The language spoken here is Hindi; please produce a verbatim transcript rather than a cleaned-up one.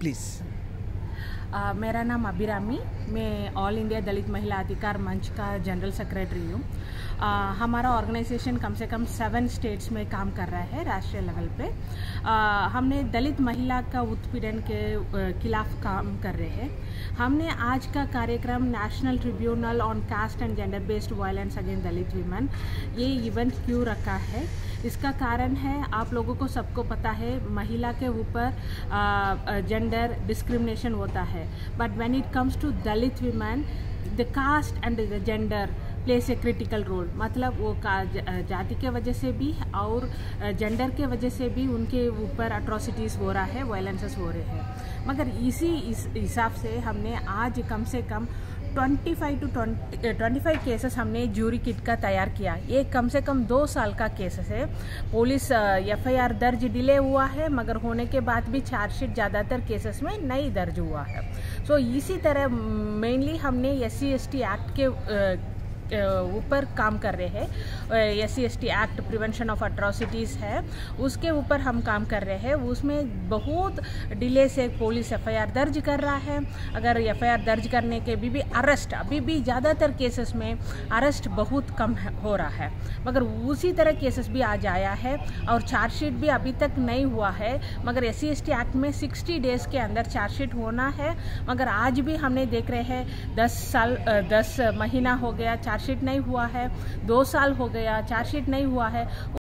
प्लीज़। Uh, मेरा नाम अभिरामी, मैं ऑल इंडिया दलित महिला अधिकार मंच का जनरल सेक्रेटरी हूँ। uh, हमारा ऑर्गेनाइजेशन कम से कम सेवन स्टेट्स में काम कर रहा है राष्ट्रीय लेवल पे। uh, हमने दलित महिला का उत्पीड़न के uh, खिलाफ काम कर रहे हैं। हमने आज का कार्यक्रम national tribunal on caste and gender based violence against Dalit women, ये इवेंट क्यों रखा है? इसका कारण है, आप लोगों को सबको पता है, महिला के ऊपर जेंडर डिस्क्रिमिनेशन होता है, but when it comes to Dalit women the caste and the gender place a critical role. मतलब वो का जाति के वजह से भी और जेंडर के वजह से भी उनके ऊपर अट्रॉसिटीज़ हो रहा है, वायलेंसेस हो रहे हैं। मगर इसी इस हिसाब से हमने आज कम से कम पच्चीस टू पच्चीस केसेस हमने जूरी किट का तैयार किया। ये कम से कम दो साल का केसेस है। पुलिस एफ आई आर दर्ज डिले हुआ है, मगर होने के बाद भी चार्जशीट ज़्यादातर केसेस में नहीं दर्ज हुआ है। सो so, इसी तरह मेनली हमने S C S T act के ऊपर काम कर रहे हैं। S C S T act prevention of atrocities है, उसके ऊपर हम काम कर रहे हैं। उसमें बहुत डिले से पुलिस एफ आई आर दर्ज कर रहा है। अगर एफ आई आर दर्ज करने के भी, भी अरेस्ट अभी भी ज़्यादातर केसेस में अरेस्ट बहुत कम हो रहा है, मगर उसी तरह केसेस भी आज आया है और चार्जशीट भी अभी तक नहीं हुआ है। मगर S C S T act में सिक्सटी डेज़ के अंदर चार्जशीट होना है, मगर आज भी हमने देख रहे हैं दस साल दस महीना हो गया चार्जशीट नहीं हुआ है, दो साल हो गया चार्जशीट नहीं हुआ है।